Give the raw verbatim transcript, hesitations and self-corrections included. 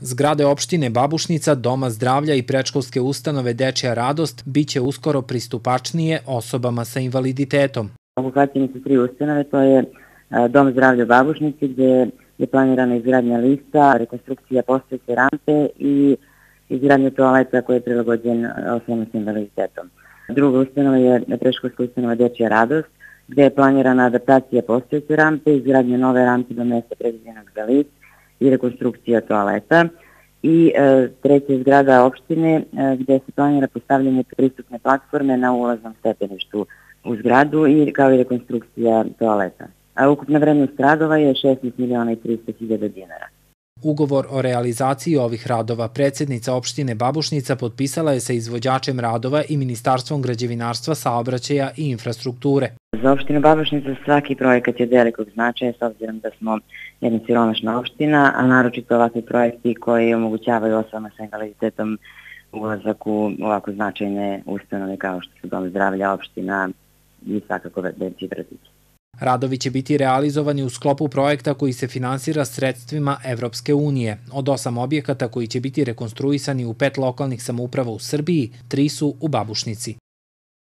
Zgrade opštine Babušnica, Doma zdravlja i predškolske ustanove Dečija radost biće uskoro pristupačnije osobama sa invaliditetom. Obuhvaćene su tri ustanove, to je Dom zdravlja u Babušnici gdje je planirana izgradnja lifta, rekonstrukcija postojeće rampe i izgradnja toaleta koji je prilagođen osobama sa invaliditetom. Druga ustanova je predškolska ustanova Dečija radost gdje je planirana adaptacija postojeće rampe, izgradnja nove rampe do mesta predviđenog za lift i rekonstrukcija toaleta. I e, treća je zgrada opštine e, gdje se planira postavljanje pristupne platforme na ulaznom stepeništu u zgradu i kao i rekonstrukcija toaleta. A ukupna vrednost radova je šesnaest miliona i trista hiljada dinara. Ugovor o realizaciji ovih radova predsjednica opštine Babušnica potpisala je sa izvođačem radova i Ministarstvom građevinarstva, saobraćaja i infrastrukture. Za opštinu Babušnica svaki projekat je od velikog značaja s obzirom da smo jedna siromašna opština, a naročito ovakvi projekti koji omogućavaju osobama sa invaliditetom ulazak u ovako značajne ustanove kao što su Dom zdravlja, opština i svakako dečiji vrtići. Radovi će biti realizovani u sklopu projekta koji se finansira sredstvima Evropske unije. Od osam objekata koji će biti rekonstruisani u pet lokalnih samouprava u Srbiji, tri su u Babušnici.